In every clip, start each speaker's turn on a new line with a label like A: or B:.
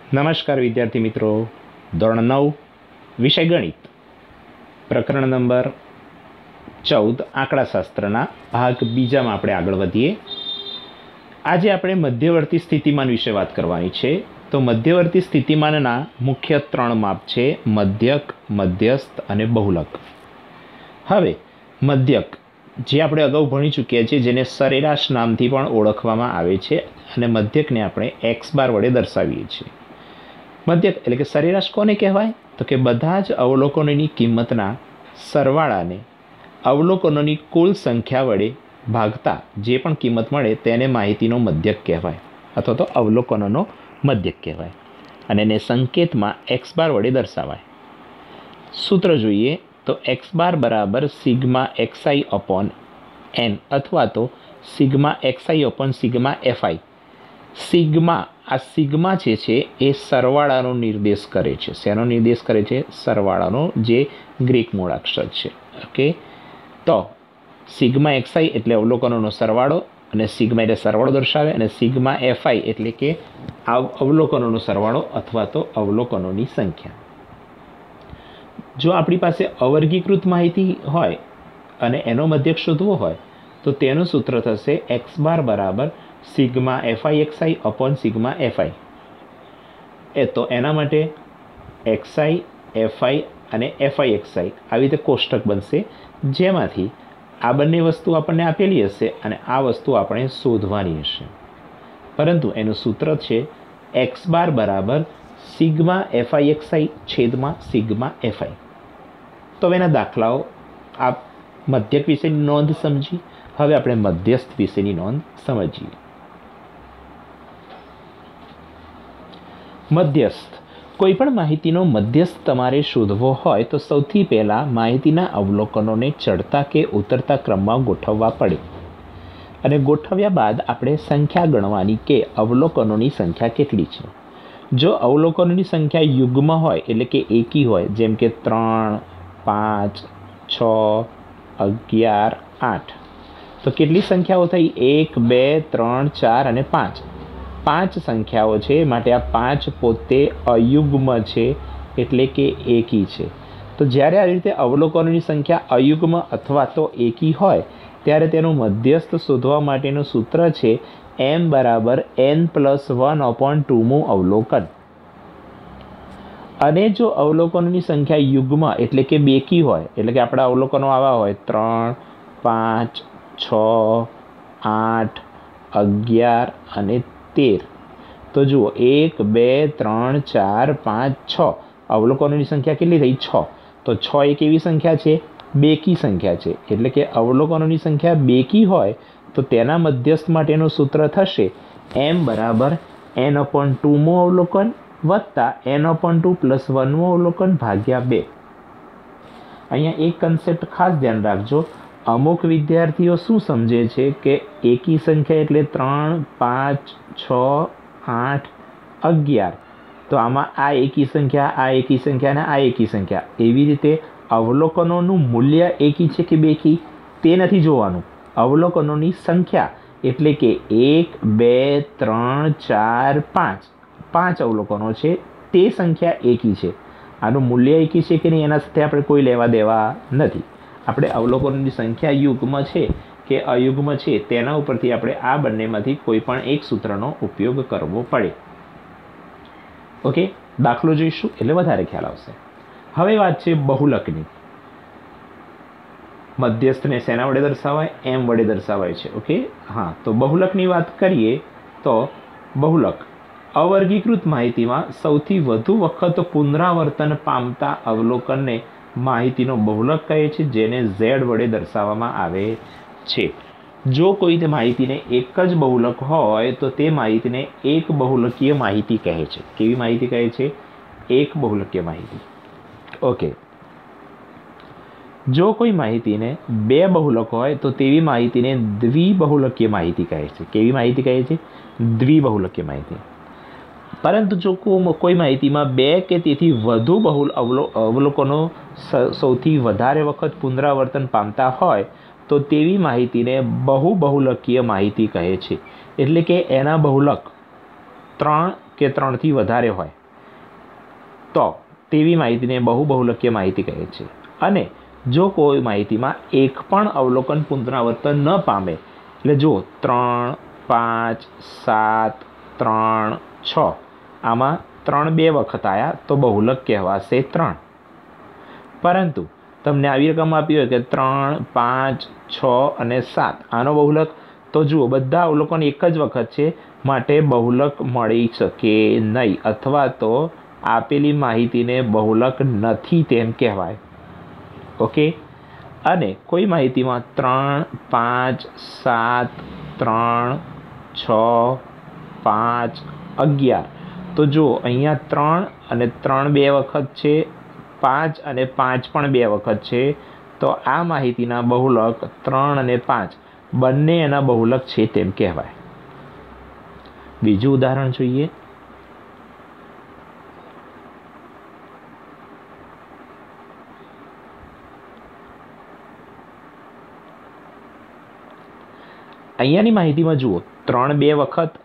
A: નમસ્કાર વિદ્યાર્થી મિત્રો, ધોરણ 9 વિષય ગણિત, પ્રકરણ નંબર 14 આંકડાશાસ્ત્રના ભાગ બીજામાં આપણે આગળ વધીએ. આજે આપણે મધ્યવર્તી સ્થિતિમાન વિશે વાત કરવાની છે. તો મધ્યવર્તી સ્થિતિમાનના મુખ્ય 3 માપ છે: મધ્યક, મધ્યસ્થ અને બહુલક. હવે મધ્યક જે આપણે અગાઉ ભણી ચૂક્યા છીએ, જેને સરેરાશ નામથી પણ ઓળખવામાં આવે છે, અને મધ્યકને આપણે x બાર વડે દર્શાવીએ છીએ. મધ્યક એટલે કે સરેરાશ કોને કહેવાય? તો કે બધા જ અવલોકનોની કિંમતના સરવાળાને અવલોકનોની કુલ સંખ્યા વડે ભાગતા જે પણ કિંમત મળે તેને માહિતીનો મધ્યક કહેવાય, અથવા તો અવલોકનોનો મધ્યક કહેવાય, અને એને સંકેતમાં x બાર વડે દર્શાવાય. સૂત્ર જોઈએ તો x બાર બરાબર સિગ્મા xi અપોન n અથવા તો sigma xi upon sigma fi. આ સિગ્મા જે છે એ સરવાળાનો નિર્દેશ કરે છે. શેનો નિર્દેશ કરે છે? સરવાળાનો, જે ગ્રીક મૂળાક્ષર છે. ઓકે, તો સિગ્મા xi એટલે અવલોકનોનો સરવાળો, અને સિગ્મા એટલે સરવાળો દર્શાવે, અને સિગ્મા fi એટલે કે અવલોકનોનો સરવાળો અથવા તો અવલોકનોની સંખ્યા. જો આપણી પાસે અવર્ગીકૃત માહિતી હોય અને એનો મધ્યક શોધવો હોય તો તેનું સૂત્ર થશે x બાર બરાબર sigma fixi upon sigma fi. તો એના માટે xi, fi અને fixi આવી રીતે કોષ્ટક બનશે, જેમાંથી આ બંને વસ્તુ આપણને આપેલી હશે અને આ વસ્તુ આપણે શોધવાની હશે. પરંતુ એનું સૂત્ર છે x બાર બરાબર સિગ્મા fixi છેદમાં સિગ્મા fi. તો એના દાખલાઓ આ મધ્યક વિશેની નોંધ સમજી. હવે આપણે મધ્યસ્થ વિશેની નોંધ સમજીએ. મધ્યસ્થ, કોઈ પણ માહિતીનો મધ્યસ્થ તમારે શોધવો હોય તો સૌથી પહેલાં માહિતીના અવલોકનોને ચડતા કે ઉતરતા ક્રમમાં ગોઠવવા પડે, અને ગોઠવ્યા બાદ આપણે સંખ્યા ગણવાની કે અવલોકનોની સંખ્યા કેટલી છે. જો અવલોકનોની સંખ્યા યુગ્મ હોય એટલે કે એકી હોય, જેમ કે 3, 5, 6, 11, 8, તો કેટલી સંખ્યાઓ થઈ? 1, 2, 3, 4 અને 5. 5 સંખ્યાઓ છે, માટે આ 5 પોતે અયુગ્મ છે, એટલે કે એકી છે. તો જ્યારે આ રીતે અવલોકનોની સંખ્યા અયુગ્મ અથવા તો એકી હોય ત્યારે તેનું મધ્યસ્થ શોધવા માટેનું સૂત્ર છે m બરાબર n+1 અપોન 2મું અવલોકન. અને જો અવલોકનોની સંખ્યા યુગ્મ એટલે કે બેકી હોય, એટલે કે આપણા અવલોકનો આવા હોય 3, 5, 6, 8, 11 અને 13, તો જુઓ 1, 2, 3, 4, 5, 6 અવલોકનોની સંખ્યા કેટલી થઈ? 6. તો 6 એક એવી સંખ્યા છે, બેકી સંખ્યા છે, એટલે કે અવલોકનોની સંખ્યા બેકી હોય તો તેના મધ્યસ્થ માટેનું સૂત્ર થશે m બરાબર n/2મું અવલોકન વત્તા n/2 + 1મું અવલોકન ભાગ્યા 2. અહીંયા એક કન્સેપ્ટ ખાસ ધ્યાન રાખજો. અમુક વિદ્યાર્થીઓ શું સમજે છે કે એકી સંખ્યા એટલે 3, 5, 6, 8, 11, તો આમાં આ એકી સંખ્યા, આ એકી સંખ્યા અને આ એકી સંખ્યા, એવી રીતે અવલોકનોનું મૂલ્ય એકી છે કે બેકી તે નથી જોવાનું. અવલોકનોની સંખ્યા એટલે કે 1, 2, 3, 4, 5, 5 અવલોકનો છે, તે સંખ્યા એકી છે. આનું મૂલ્ય એકી છે કે નહીં એના સાથે આપણે કોઈ લેવા દેવા નથી. આપણે અવલોકનોની સંખ્યા યુગ્મ છે કે અયુગ્મ છે તેના ઉપરથી આપણે આ બંનેમાંથી કોઈ પણ એક સૂત્રનો ઉપયોગ કરવો પડે. ઓકે, દાખલો જોઈશું એટલે વધારે ખ્યાલ આવશે. હવે વાત છે બહુલકની. મધ્યસ્થને શેના વડે દર્શાવાય? m વડે દર્શાવાય છે. ઓકે, હા, તો બહુલકની વાત કરીએ તો બહુલક અવર્ગીકૃત માહિતીમાં સૌથી વધુ વખત પુનરાવર્તન પામતા અવલોકનને માહિતીનો બહુલક કહે છે, જેને z વડે દર્શાવવામાં આવે છે. જો કોઈ માહિતીને એક જ બહુલક હોય તો તે માહિતીને એક બહુલકીય માહિતી કહે છે. કેવી માહિતી કહે છે? એક બહુલકીય માહિતી. ઓકે, જો કોઈ માહિતીને બે બહુલક હોય તો તેવી માહિતીને દ્વિબહુલકીય માહિતી કહે છે. કેવી માહિતી કહે છે? દ્વિબહુલકીય માહિતી. પરંતુ જો કોઈ માહિતીમાં બે કે તેથી વધુ અવલોકનો સૌથી વધારે વખત પુનરાવર્તન પામતા હોય તો તેવી માહિતીને બહુબહુલકીય માહિતી કહે છે. એટલે કે એના બહુલક 3 કે 3થી વધારે હોય તો તેવી માહિતીને બહુલકીય માહિતી કહે છે. અને જો કોઈ માહિતીમાં એક પણ અવલોકન પુનરાવર્તન ન પામે, એટલે જો 3, 5, 7, 3, 6 આમાં 3 2 વખત આવ્યા તો બહુલક કહેવાશે 3. પરંતુ તમને આવી રકમ આપી હોય કે 3, 5, 6 અને 7 આનો બહુલક, તો જુઓ બધા અવલોકન એક જ વખત છે, માટે બહુલક મળી શકે નહીં, અથવા તો આપેલી માહિતીને બહુલક નથી તેમ કહેવાય. ઓકે. અને કોઈ માહિતીમાં 3, 5, 7, 3, 6, 5, 11, તો જુઓ અહીંયા 3 અને 3 2 વખત છે, 5 અને 5 પણ 2 વખત છે, તો આ માહિતીના બહુલક 3 અને 5 બંને એના બહુલક છે તેમ કહેવાય. બીજું ઉદાહરણ જોઈએ. અહીંયાની માહિતીમાં જુઓ 3 2 વખત,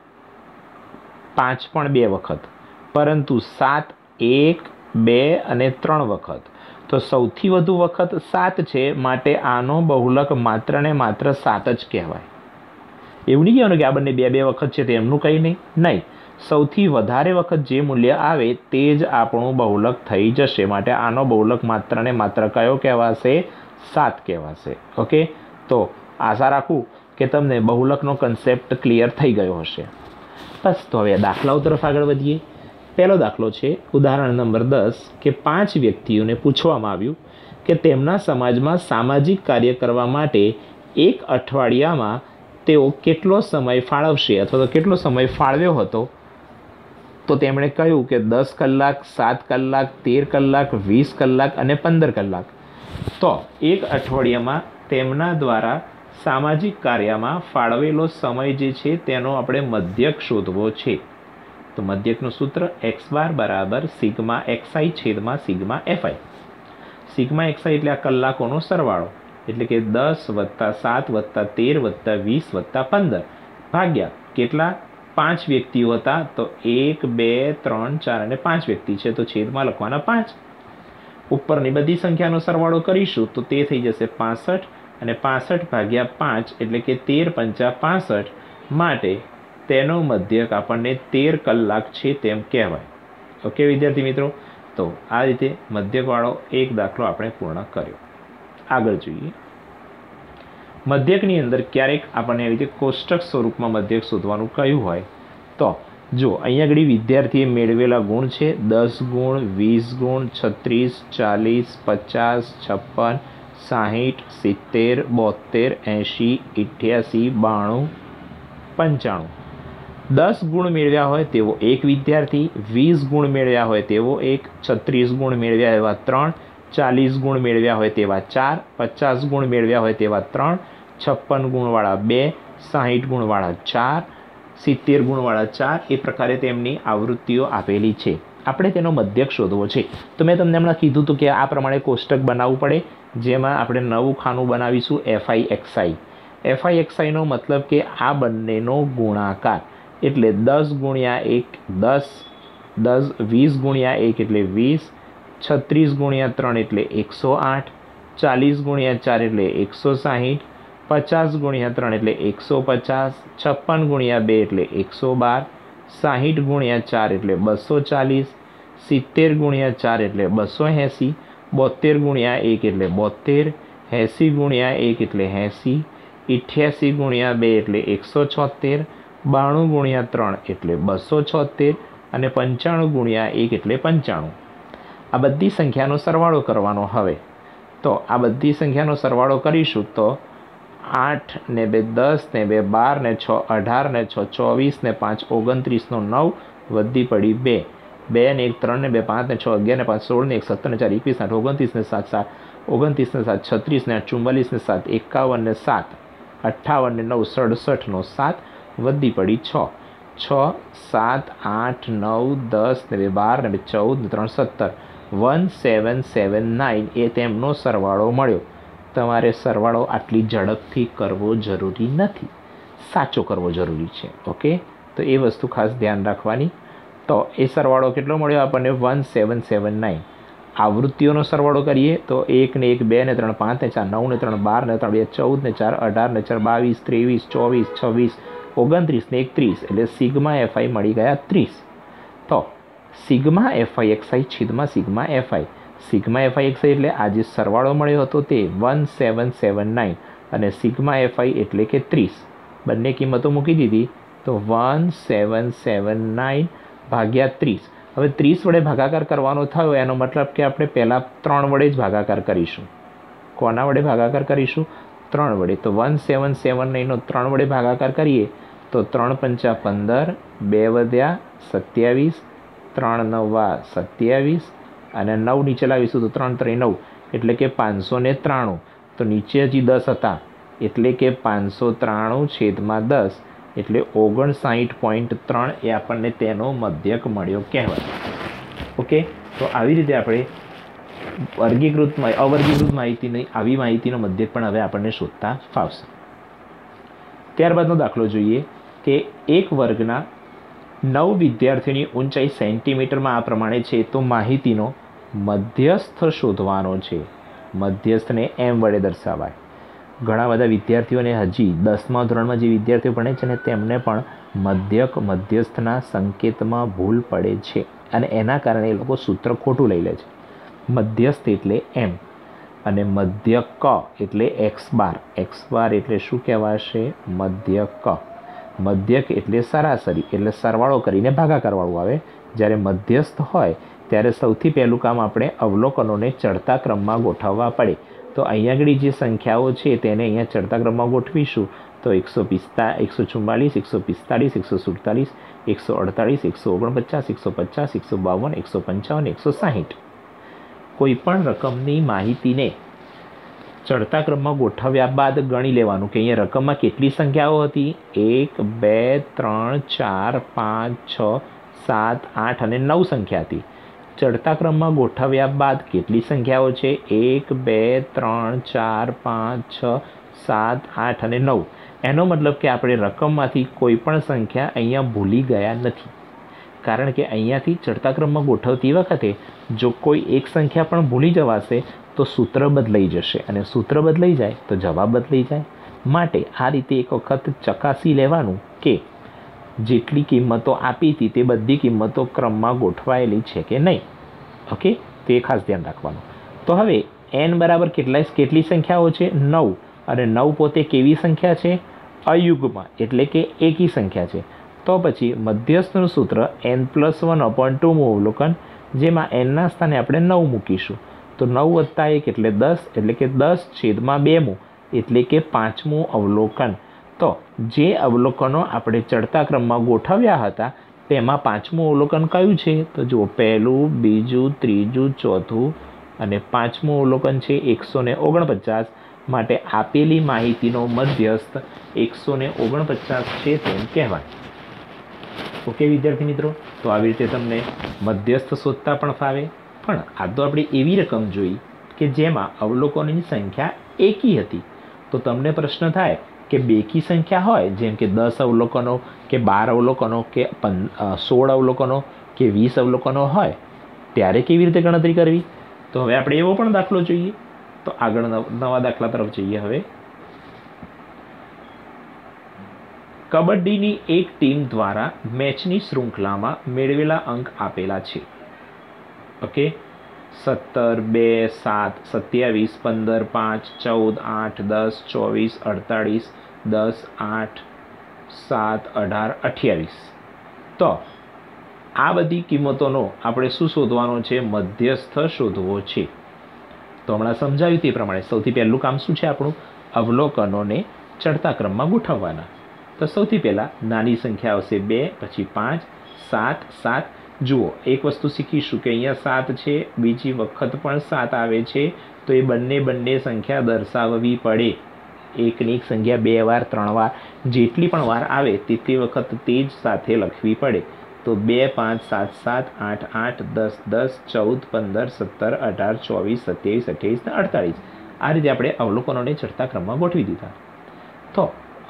A: 5 પણ 2 વખત, પરંતુ 7 1, 2 અને 3 વખત. તો સૌથી વધુ વખત 7 છે, માટે આનો બહુલક માત્ર ને માત્ર 7 જ કહેવાય. એવું નહીં કહેવાનું કે આ બંને 2 2 વખત છે તેમનું કંઈ નહીં. સૌથી વધારે વખત જે મૂલ્ય આવે તે જ આપણું બહુલક થઈ જશે, માટે આનો બહુલક માત્ર ને માત્ર કયો કહેવાશે? 7 કહેવાશે. ઓકે. તો આશા રાખું કે તમને બહુલકનો કન્સેપ્ટ ક્લિયર થઈ ગયો હશે. બસ, તો હવે દાખલાઓ તરફ આગળ વધીએ. પહેલો દાખલો છે ઉદાહરણ નંબર 10 કે 5 વ્યક્તિઓને પૂછવામાં આવ્યું કે તેમના સમાજમાં સામાજિક કાર્ય કરવા માટે એક અઠવાડિયામાં તેઓ કેટલો સમય ફાળવશે, અથવા તો કેટલો સમય ફાળવ્યો હતો. તો તેમણે કહ્યું કે 10 કલાક, 7 કલાક, 13 કલાક, 20 કલાક અને 15 કલાક. તો એક અઠવાડિયામાં તેમના દ્વારા સામાજિક કાર્યમાં ફાળવેલો સમય જે છે તેનો આપણે મધ્યક શોધવો છે. તો મધ્યકનું સૂત્ર x બાર બરાબર સિગ્મા xi છેદમાં સિગ્મા fi. સિગ્મા xi એટલે આ કલાકોનો સરવાળો, એટલે કે 10 વત્તા 7 વત્તા 13 વત્તા 20 વત્તા 15 ભાગ્યા કેટલા? 5 વ્યક્તિઓ હતા, તો 1 2 3 4 અને 5 વ્યક્તિ છે, તો છેદમાં લખવાના 5. ઉપરની બધી સંખ્યાનો સરવાળો કરીશું તો તે થઈ જશે 65, અને 65 ભાગ્યા 5 એટલે કે 13 પંચા 65, માટે તેનો મધ્યક આપણને 13 કલાક છે તેમ કહેવાય. ઓકે વિદ્યાર્થી મિત્રો, તો આ રીતે મધ્યકવાળો એક દાખલો આપણે પૂર્ણ કર્યો. આગળ જોઈએ. મધ્યકની અંદર ક્યારેક આપણને આવી રીતે કોષ્ટક સ્વરૂપમાં મધ્યક શોધવાનું કહ્યું હોય તો જો અહીંયા આગળ વિદ્યાર્થીએ મેળવેલા ગુણ છે 10 ગુણ, 20 ગુણ, 36, 40, 50, 56, 60, 70, 72, 80, 88, 92, 95. 10 ગુણ મેળવ્યા હોય તેવો એક વિદ્યાર્થી, 20 ગુણ મેળવ્યા હોય તેવો એક, 36 ગુણ મેળવ્યા એવા 3, 40 ગુણ મેળવ્યા હોય તેવા 4, 50 ગુણ મેળવ્યા હોય તેવા 3, 56 ગુણવાળા 2, 60 ગુણવાળા 4, 70 ગુણવાળા 4, એ પ્રકારે તેમની આવૃત્તિઓ આપેલી છે. આપણે તેનો મધ્યક શોધવો છે. તો મેં તમને હમણાં કીધું હતું કે આ પ્રમાણે કોષ્ટક બનાવવું પડે, જેમાં આપણે નવું ખાનું બનાવીશું FI XI નો મતલબ કે આ બંનેનો ગુણાકાર, એટલે 10 ગુણ્યા 1 10, 20 ગુણ્યા 1 એટલે 20, 36 ગુણ્યા 3 એટલે 108, 40 ગુણ્યા 4 એટલે 160, 50 ગુણ્યા 3 એટલે 150, 56 ગુણ્યા 2 એટલે 112, 60 ગુણ્યા 4 એટલે 240, 70 ગુણ્યા 4 એટલે 280, 72 ગુણ્યા 1 એટલે 72, 80 ગુણ્યા 1 એટલે 80, 88 ગુણ્યા 2 એટલે 176, 92 ગુણ્યા 3 એટલે 276 અને 95 ગુણ્યા 1 એટલે 95. આ બધી સંખ્યાનો સરવાળો કરવાનો. હવે તો આ બધી સંખ્યાનો સરવાળો કરીશું તો 8 ને 2 10 ને 2 12 ને 6 18 ને 6 24 ને 5 29 નો 9 વધી પડી 2, 2 ને 1 3 ને 2 5 ને 6 11 ને 5 16 ને 1 17 ને 4 21 ને 8 29 ને 7 29 ને 7 36 ને 8 44 ને 7 51 ને 7 58 ને 9 67 નો 7 વધી પડી 6, 6 7 8 9 10 ને 2 12 ને 2 14 ને 3 17 1779 એ તેમનો સરવાળો મળ્યો. તમારે સરવાળો આટલી ઝડપથી કરવો જરૂરી નથી, સાચો કરવો જરૂરી છે. ઓકે, તો એ વસ્તુ ખાસ ધ્યાન રાખવાની. તો એ સરવાળો કેટલો મળ્યો આપણને? 1779. આવૃત્તિઓનો સરવાળો કરીએ તો 1 ને 1 2 ને 3 5 ને 4 9 ને 3 12 ને 3 2 14 ને 4 18 ને 4 22 23 24 26 29 ને 1 30, એટલે સિગ્મા એફઆઈ મળી ગયા 30. તો સિગ્મા એફઆઈ એક્સઆઈ છેદમાં sigma FI. Sigma FI XI એટલે આ જે સરવાળો મળ્યો હતો તે 1779 અને સિગ્મા એફઆઈ એટલે કે 30. બંને કિંમતો મૂકી દીધી તો 1779 ભાગ્યા 30. હવે 30 વડે ભાગાકાર કરવાનો થયો એનો મતલબ કે આપણે પહેલાં 3 વડે જ ભાગાકાર કરીશું. કોના વડે ભાગાકાર કરીશું? 3 વડે. તો 1779નો 3 વડે ભાગાકાર કરીએ તો 3 પંચા 15, 2 વધ્યા 27, 3 નવા 27 અને 9 નીચે લાવીશું તો 3 3 9 એટલે કે 593. તો નીચે હજી 10 હતા એટલે કે 593 છેદમાં 10 એટલે 59.3 એ આપણને તેનો મધ્યક મળ્યો કહેવાય. ઓકે, તો આવી રીતે આપણે અવર્ગીકૃત માહિતીની આવી માહિતીનો મધ્યક પણ હવે આપણને શોધતા ફાવશે. ત્યારબાદનો દાખલો જોઈએ કે એક વર્ગના 9 વિદ્યાર્થીઓની ઊંચાઈ સેન્ટીમીટરમાં આ પ્રમાણે છે. તો માહિતીનો મધ્યસ્થ શોધવાનો છે. મધ્યસ્થને એમ વડે દર્શાવાય. ઘણા બધા વિદ્યાર્થીઓને હજી 10મા ધોરણમાં જે વિદ્યાર્થીઓ ભણે છે ને તેમને પણ મધ્યસ્થના સંકેતમાં ભૂલ પડે છે અને એના કારણે એ લોકો સૂત્ર ખોટું લઈ લે છે. મધ્યસ્થ એટલે એમ અને મધ્યક એટલે એક્સ બાર. એક્સ બાર એટલે શું કહેવાશે? મધ્યક. મધ્યક એટલે સરાસરી, એટલે સરવાળો કરીને ભાગાકારવાળું આવે. જ્યારે મધ્યસ્થ હોય ત્યારે સૌથી પહેલું કામ આપણે અવલોકનોને ચડતા ક્રમમાં ગોઠવવા પડે. તો અહીંયા આગળ જે સંખ્યાઓ છે તેને અહીંયા ચડતા ક્રમમાં ગોઠવીશું તો 144, 145, 147, 148, 149, 150, 152, 155, 160. કોઈ પણ રકમની માહિતીને ચડતા ક્રમમાં ગોઠવ્યા બાદ ગણી લેવાનું કે અહીંયા રકમમાં કેટલી સંખ્યાઓ હતી? 1 2 3 4 5 6 7 8 અને 9 સંખ્યા હતી. ચડતા ક્રમમાં ગોઠવ્યા બાદ કેટલી સંખ્યાઓ છે? 1 2 3 4 5 6 7 8 અને 9. એનો મતલબ કે આપણે રકમમાંથી કોઈ પણ સંખ્યા અહીંયા ભૂલી ગયા નથી. કારણ કે અહીંયાથી ચડતા ક્રમમાં ગોઠવતી વખતે જો કોઈ એક સંખ્યા પણ ભૂલી જવાશે તો સૂત્ર બદલાઈ જશે અને સૂત્ર બદલાઈ જાય તો જવાબ બદલાઈ જાય. માટે આ રીતે એક વખત ચકાસી લેવાનું કે જેટલી કિંમતો આપી હતી તે બધી કિંમતો ક્રમમાં ગોઠવાયેલી છે કે નહીં. ઓકે, તે ખાસ ધ્યાન રાખવાનું. તો હવે n બરાબર કેટલી સંખ્યાઓ છે? 9. અને 9 પોતે કેવી સંખ્યા છે? અયુગ્મ એટલે કે એકી સંખ્યા છે. તો પછી મધ્યસ્થનું સૂત્ર n+1/2 અવલોકન, જેમાં nના સ્થાને આપણે 9 મૂકીશું. તો 9 + 1 એટલે 10 એટલે કે 10/2 એટલે કે 5મું અવલોકન. તો જે અવલોકનો આપણે ચડતા ક્રમમાં ગોઠવ્યા હતા તેમાં 5મું અવલોકન કયું છે? તો જુઓ, પહેલું, બીજું, ત્રીજું, ચોથું અને 5મું અવલોકન છે 149. માટે આપેલી માહિતીનો મધ્યસ્થ 149 છે તેમ કહેવાય. ઓકે વિદ્યાર્થી મિત્રો, તો આવી રીતે તમને મધ્યસ્થ શોધતા પણ ફાવે. પણ આ તો આપણે એવી રકમ જોઈ કે જેમાં અવલોકનોની સંખ્યા એકી હતી. તો તમને પ્રશ્ન થાય કે બેકી સંખ્યા હોય જેમ કે 10 અવલોકનો કે 12 અવલોકનો કે 16 અવલોકનો કે 20 અવલોકનો હોય ત્યારે કેવી રીતે ગણતરી કરવી? તો હવે આપણે એવો પણ દાખલો જોઈએ. તો આગળ નવા દાખલા તરફ જઈએ. હવે કબડ્ડીની એક ટીમ દ્વારા મેચની શૃંખલામાં મેળવેલા અંક આપેલા છે. ઓકે, 17, 2, 7, 27, 15, 5, 14, 8, 10, 24, 48, 10, 8, 7, 18, 28. તો આ બધી કિંમતોનો આપણે શું શોધવાનો છે? મધ્યસ્થ શોધવો છે. તો હમણાં સમજાવ્યું તે પ્રમાણે સૌથી પહેલું કામ શું છે આપણું? અવલોકનોને ચડતા ક્રમમાં ગોઠવવાના. તો સૌથી પહેલાં નાની સંખ્યા આવશે 2, પછી 5, 7, 7. જુઓ, એક વસ્તુ શીખીશું કે અહીંયા 7 છે, બીજી વખત પણ 7 આવે છે. તો એ બંને સંખ્યા દર્શાવવી પડે. એકની એક સંખ્યા 2 વાર 3 વાર જેટલી પણ વાર આવે તે વખત તે જ સાથે લખવી પડે. તો 2, 5, 7, 7, 8, 8, 10, 10, 14, 15, 17, 18, 24, 27, 28 અને 48. આ રીતે આપણે અવલોકનોને ચડતા ક્રમમાં ગોઠવી દીધા. તો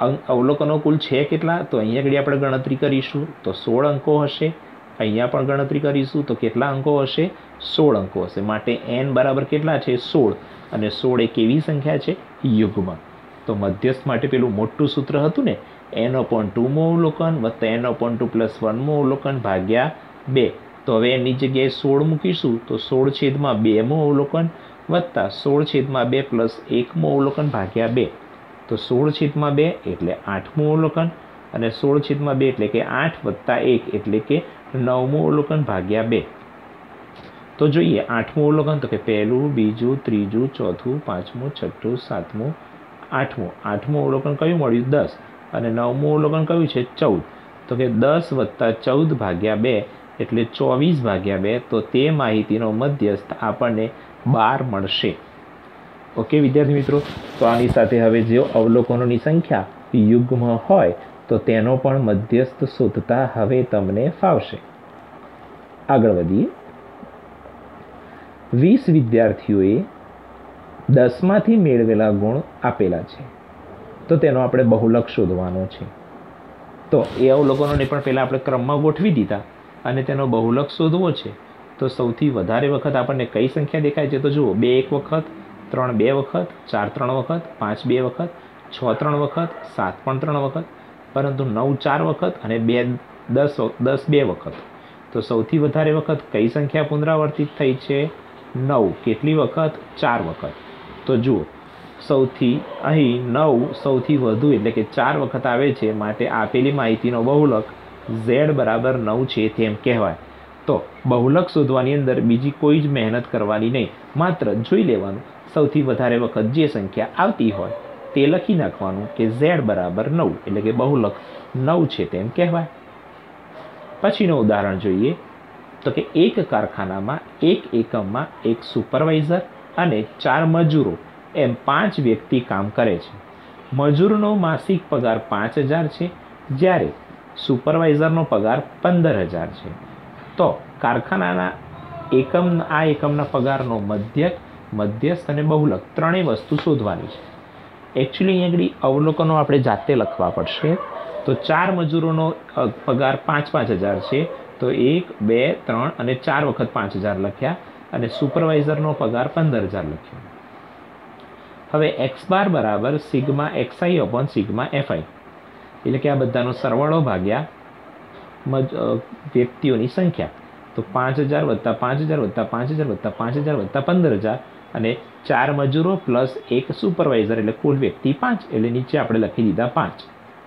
A: અવલોકનો કુલ છે કેટલા? તો અહીંયા આગળ આપણે ગણતરી કરીશું તો 16 અંકો હશે. અહીંયા પણ ગણતરી કરીશું તો કેટલા અંકો હશે? 16 અંકો હશે. માટે n બરાબર કેટલા છે? 16. અને 16 એ કેવી સંખ્યા છે? યુગ્મ. તો મધ્યસ્થ માટે પેલું મોટું સૂત્ર હતું ને, n/2 મો અવલોકન વત્તા n/2 + 1 મો અવલોકન ભાગ્યા 2. તો હવે એની જગ્યાએ 16 મૂકીશું તો 16/2 મો અવલોકન વત્તા 16/2 + 1 મો અવલોકન ભાગ્યા 2. તો 16/2 એટલે 8મું અવલોકન અને 16/2 એટલે કે 8 વત્તા 1 એટલે કે 9મું અવલોકન ભાગ્યા 2. તો જોઈએ 8મું અવલોકન તો કે પહેલું, બીજું, ત્રીજું, ચોથું, પાંચમું, છઠ્ઠું, સાતમું, આઠમું. 8મું અવલોકન કયું મળ્યું? 10. અને 9મું અવલોકન કયું છે? 14. તો કે 10 વત્તા 14 ભાગ્યા 2 એટલે 24 ભાગ્યા 2. તો તે માહિતીનો મધ્યસ્થ આપણને 12 મળશે. ઓકે વિદ્યાર્થી મિત્રો, તો આની સાથે હવે જો અવલોકનોની સંખ્યા યુગ્મ હોય તો તેનો પણ મધ્યસ્થ શોધતા હવે તમને ફાવશે. આગળ વધીએ. 20 વિદ્યાર્થીઓએ 10માંથી મેળવેલા ગુણ આપેલા છે, તો તેનો આપણે બહુલક શોધવાનો છે. તો એ અવલોકનોને પણ પહેલાં આપણે ક્રમમાં ગોઠવી દીધા અને તેનો બહુલક શોધવો છે. તો સૌથી વધારે વખત આપણને કઈ સંખ્યા દેખાય છે? તો જુઓ, 2 એક વખત, 3 2 વખત, 4 3 વખત, 5 2 વખત, 6 3 વખત, 7 પણ 3 વખત, પરંતુ 9 4 વખત અને 10 2 વખત. તો સૌથી વધારે વખત કઈ સંખ્યા પુનરાવર્તિત થઈ છે? 9. કેટલી વખત? 4 વખત. તો જુઓ, અહીં 9 સૌથી વધુ એટલે કે 4 વખત આવે છે. માટે આપેલી માહિતીનો બહુલક z બરાબર 9 છે તેમ કહેવાય. તો બહુલક શોધવાની અંદર બીજી કોઈ જ મહેનત કરવાની નહીં, માત્ર જોઈ લેવાનું સૌથી વધારે વખત જે સંખ્યા આવતી હોય તે લખી નાખવાનું કે z બરાબર 9 એટલે કે બહુલક 9 છે તેમ કહેવાય. પછીનું ઉદાહરણ જોઈએ તો કે એક કારખાનામાં એક એકમમાં એક સુપરવાઇઝર અને 4 મજૂરો એમ 5 વ્યક્તિ કામ કરે છે. મજૂરનો માસિક પગાર 5000 છે, જ્યારે સુપરવાઇઝરનો પગાર 15000 છે. તો કારખાનાના એકમના પગારનો મધ્યસ્થ અને બહુલક ત્રણેય વસ્તુ શોધવાની છે. એકચ્યુઅલી અહીંયા આગળ અવલોકનો આપણે જાતે લખવા પડશે. તો 4 મજૂરોનો પગાર 5,000 છે, તો 1 2 3 અને 4 વખત 5000 લખ્યા અને સુપરવાઇઝરનો પગાર 15000 લખ્યો. હવે x બાર બરાબર sigma xi upon sigma fi, એટલે કે આ બધાનો સરવાળો ભાગ્યા વ્યક્તિઓની સંખ્યા. તો 5000 વત્તા 5000 વત્તા 5000 વત્તા 5000 વત્તા 15000 અને 4 મજૂરો પ્લસ 1 સુપરવાઇઝર એટલે કુલ વ્યક્તિ 5, એટલે નીચે આપણે લખી દીધા 5.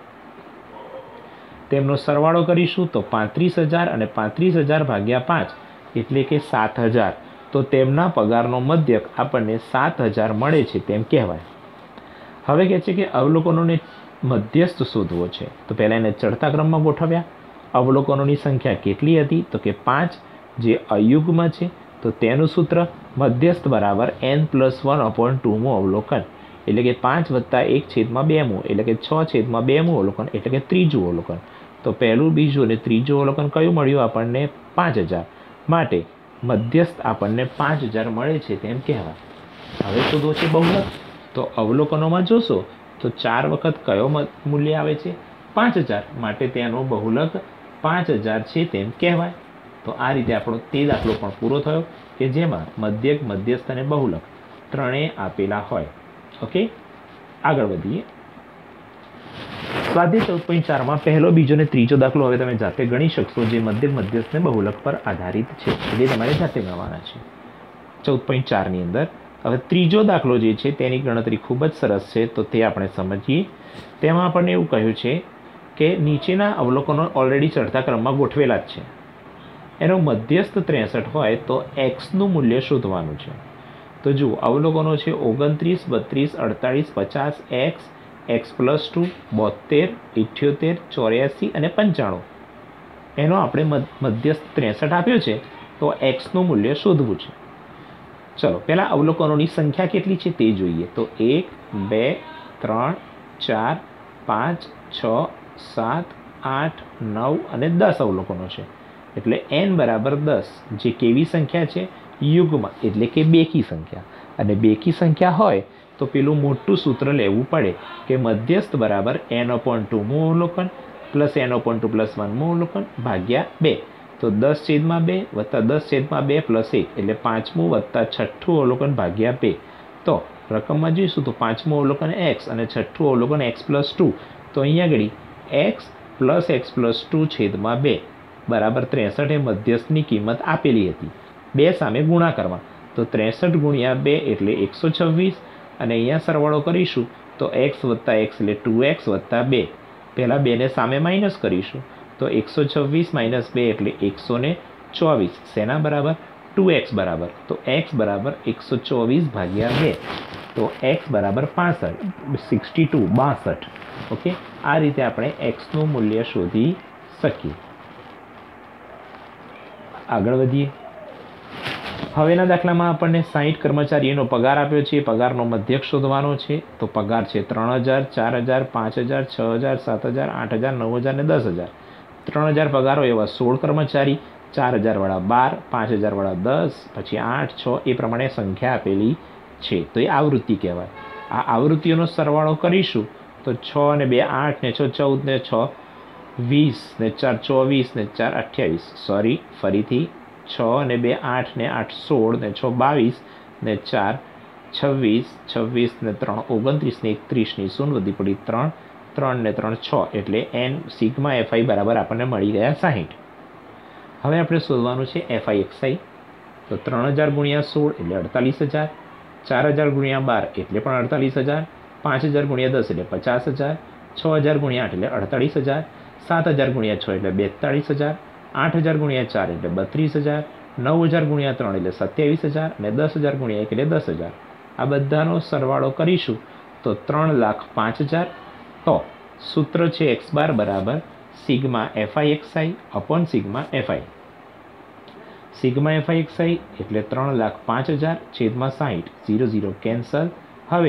A: તેમનો સરવાળો કરીશું તો 35000 અને 35000 ભાગ્યા 5 એટલે કે 7000. તો તેમના પગારનો મધ્યક આપણને 7000 મળે છે તેમ કહેવાય. હવે કહે છે કે અવલોકનોને મધ્યસ્થ શોધવો છે. તો પહેલાં એને ચડતા ક્રમમાં ગોઠવ્યા. અવલોકનોની સંખ્યા કેટલી હતી? તો કે 5, જે અયુગ્મ છે. તો તેનું સૂત્ર મધ્યસ્થ બરાબર n+1/2 અવલોકન, એટલે કે 5 વત્તા 1/2 એટલે કે 6/2 અવલોકન, એટલે કે ત્રીજું અવલોકન. તો પહેલું, બીજું અને ત્રીજું અવલોકન કયું મળ્યું આપણને? 5000. માટે મધ્યસ્થ આપણને 5000 મળે છે તેમ કહેવાય. હવે શોધવો છે બહુલક. તો અવલોકનોમાં જોશો તો 4 વખત કયો મૂલ્ય આવે છે? 5000. માટે તેનો બહુલક 5000 છે તેમ કહેવાય. તો આ રીતે આપણો તે દાખલો પણ પૂરો થયો કે જેમાં મધ્યક, મધ્યસ્થ અને બહુલક ત્રણેય આપેલા હોય. ઓકે, આગળ વધીએ. સ્વાધ્યાય 14.4માં પહેલો, બીજો અને ત્રીજો દાખલો હવે તમે જાતે ગણી શકશો, જે મધ્યક, મધ્યસ્થ અને બહુલક પર આધારિત છે, એટલે તમારે જાતે ગણવાના છે 14.4ની અંદર. હવે ત્રીજો દાખલો જે છે તેની ગણતરી ખૂબ જ સરસ છે, તો તે આપણે સમજીએ. તેમાં આપણને એવું કહ્યું છે કે નીચેના અવલોકનો ઓલરેડી ચડતા ક્રમમાં ગોઠવેલા જ છે. એનો મધ્યસ્થ 63 હોય તો એક્સનું મૂલ્ય શોધવાનું છે. તો જુઓ, અવલોકનો છે 29, 32, 48, 50, x+2, 72, 78, 84 અને 95. એનો આપણે મધ્યસ્થ 63 આપ્યો છે, તો એક્સનું મૂલ્ય શોધવું છે. ચલો પહેલાં અવલોકનોની સંખ્યા કેટલી છે તે જોઈએ. તો 1 2 3 4 5 6 7 8 9 અને 10 અવલોકનો છે. એટલે n બરાબર 10, જે કેવી સંખ્યા છે? યુગ્મ, એટલે કે બેકી સંખ્યા. અને બેકી સંખ્યા હોય તો પેલું મોટું સૂત્ર લેવું પડે કે મધ્યસ્થ બરાબર n/2 મૂળ અવલોકન પ્લસ n/2 + 1 મૂળ અવલોકન ભાગ્યા 2. તો 10/2 વત્તા 10/2 પ્લસ 1 એટલે 5મું વત્તા 6ઠ્ઠું અવલોકન ભાગ્યા 2. તો રકમમાં જોઈશું તો 5મું અવલોકન x અને 6ઠ્ઠું અવલોકન x+2. તો અહીંયા આગળ x + x+2/2 બરાબર 63 એ મધ્યસ્થની કિંમત આપેલી હતી. 2 સામે ગુણાકારમાં તો 63 × 2 એટલે 126 અને અહીંયા સરવાળો કરીશું તો x + x એટલે 2x + 2. પહેલાં 2ને સામે માઇનસ કરીશું તો 126 - 2 એટલે 124. શેના બરાબર? 2x બરાબર. તો x બરાબર 124/2. તો x બરાબર 62. ઓકે, આ રીતે આપણે xનું મૂલ્ય શોધી શકીએ. આગળ વધીએ. હવેના દાખલામાં આપણને 60 કર્મચારીઓનો પગાર આપ્યો છે. પગારનો મધ્યક શોધવાનો છે. તો પગાર છે 3000, 4000, 5000, 6000, 7000, 8000, 9000 અને 10000. 3000 પગારો એવા 16 કર્મચારી, 4000 વાળા 12, 5000 વાળા 10, પછી 8, 6 એ પ્રમાણે સંખ્યા આપેલી છે. તો એ આવૃત્તિ કહેવાય. આ આવૃત્તિઓનો સરવાળો કરીશું તો 6 ને 2 8 ને 6 14 ને 6 20 ને 4 24 ને 4 28. સોરી, ફરીથી 6 ને 2 8 ને 8 16 ને 6 22 ને 4 26, 26 ને 3 29 ને 31 ની શૂન્ય વધી પડી 3, 3 ને 3 6 એટલે n સિગ્મા fi બરાબર આપણને મળી ગયા 60. હવે આપણે શોધવાનું છે fi/xi. તો 3000 × 16 એટલે 48000, 4000 × 12 એટલે પણ 48000, 5000 × 10 એટલે 50000, 6000 × 8 એટલે 48000, 7000 × 6 એટલે 42000, 8000 × 4 એટલે 32000, 9000 × 3 એટલે 27000 અને 10000 × 1 એટલે 10000. આ બધાનો સરવાળો કરીશું તો 3,05,000. તો સૂત્ર છે x બાર બરાબર sigma fi/xi upon sigma fi. Sigma fi/xi એટલે 3,05,000 છેદમાં 60, 0 0 કેન્સલ. હવે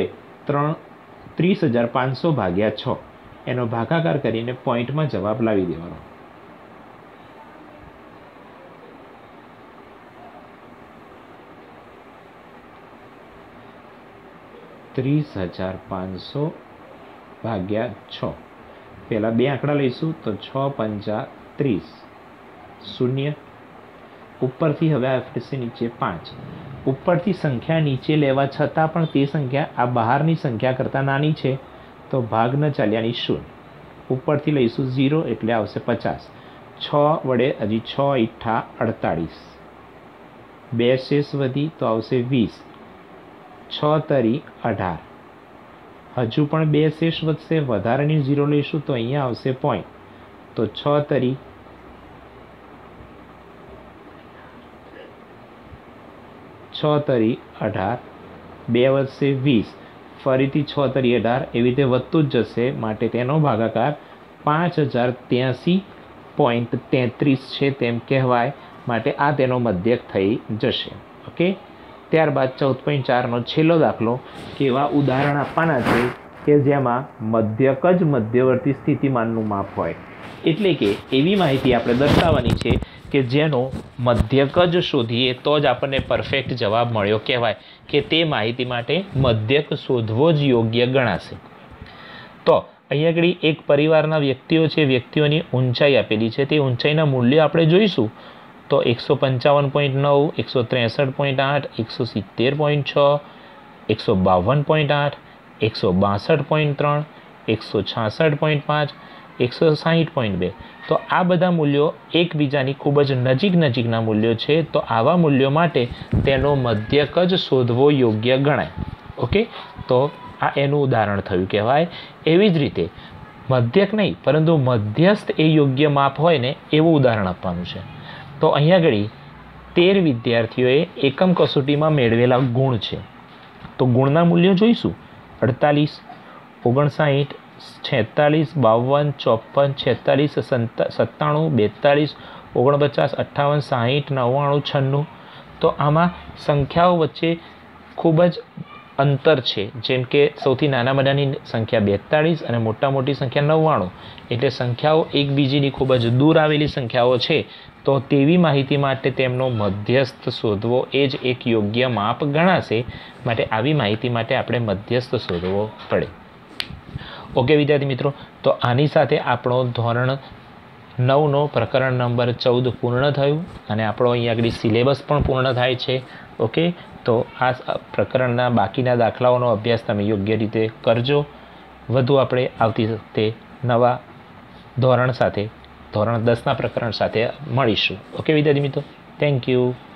A: 30,500/6 એનો ભાગાકાર કરીને પોઈન્ટમાં જવાબ લાવી દેવાનો. $30,500/6. પહેલાં 2 આંકડા લઈશું તો 6 5 30, 0 ઉપરથી. હવે આવશે નીચે 5. ઉપરથી સંખ્યા નીચે લેવા છતાં પણ તે સંખ્યા આ બહારની સંખ્યા કરતાં નાની છે તો ભાગ ન ચાલ્યાની 0. ઉપરથી લઈશું 0 એટલે આવશે 50. 6 વડે હજી 6 × 48, 2 શેષ વધી તો આવશે 20. 6 તરી 18. હજુ પણ 2 શેષ વધશે, વધારાની 0 લઈશું તો અહીંયા આવશે પોઈન્ટ. તો 6 તરી 18, 2 વધશે 20, ફરીથી 6 તરી 18, એવી રીતે વધતું જ જશે. માટે તેનો ભાગાકાર 5083.33 છે તેમ કહેવાય. માટે આ તેનો મધ્યક થઈ જશે. ઓકે, ત્યારબાદ 14.4નો છેલ્લો દાખલો. કેવા ઉદાહરણ આપવાના છે કે જેમાં મધ્યક જ મધ્યવર્તી સ્થિતિમાનનું માપ હોય. એટલે કે એવી માહિતી આપણે દર્શાવવાની છે કે જેનો મધ્યક જ શોધીએ તો જ આપણને પરફેક્ટ જવાબ મળ્યો કહેવાય કે તે માહિતી માટે મધ્યક શોધવો જ યોગ્ય ગણાશે. તો અહીંયા આગળ એક પરિવારના વ્યક્તિઓ છે. વ્યક્તિઓની ઊંચાઈ આપેલી છે. તે ઊંચાઈના મૂલ્યો આપણે જોઈશું તો 155.9, 163.8, 170.6, 152.8, 162.3, 166.5, 160.2. તો આ બધા મૂલ્યો એકબીજાની ખૂબ જ નજીકના મૂલ્યો છે. તો આવા મૂલ્યો માટે તેનો મધ્યક જ શોધવો યોગ્ય ગણાય. ઓકે, તો આ એનું ઉદાહરણ થયું કહેવાય. એવી જ રીતે મધ્યક નહીં પરંતુ મધ્યસ્થ એ યોગ્ય માપ હોય ને એવું ઉદાહરણ આપવાનું છે. તો અહીંયા આગળ 13 વિદ્યાર્થીઓએ એકમ કસોટીમાં મેળવેલા ગુણ છે. તો ગુણના મૂલ્યો જોઈશું 48, 59, 46, 52, 54, 46, 97, 42, 49, 58, 60, 59, 90, 96. તો આમાં સંખ્યાઓ વચ્ચે ખૂબ જ અંતર છે, જેમ કે સૌથી નાનામાંની સંખ્યા 42 અને મોટી સંખ્યા 99, એટલે સંખ્યાઓ એકબીજીની ખૂબ જ દૂર આવેલી સંખ્યાઓ છે, તો તેવી માહિતી માટે તેમનો મધ્યસ્થ શોધવો એ જ એક યોગ્ય માપ ગણાશે. માટે આવી માહિતી માટે આપણે મધ્યસ્થ શોધવો પડે. ઓકે વિદ્યાર્થી મિત્રો, તો આની સાથે આપણો ધોરણ 9નો પ્રકરણ નંબર 14 પૂર્ણ થયું અને આપણો અહીંયા આગળ સિલેબસ પણ પૂર્ણ થાય છે. ઓકે, તો આ પ્રકરણના બાકીના દાખલાઓનો અભ્યાસ તમે યોગ્ય રીતે કરજો. વધુ આપણે આવતી વખતે નવા ધોરણ 10ના પ્રકરણ સાથે મળીશું. ઓકે વિદ્યાર્થી મિત્રો, થેન્ક યુ.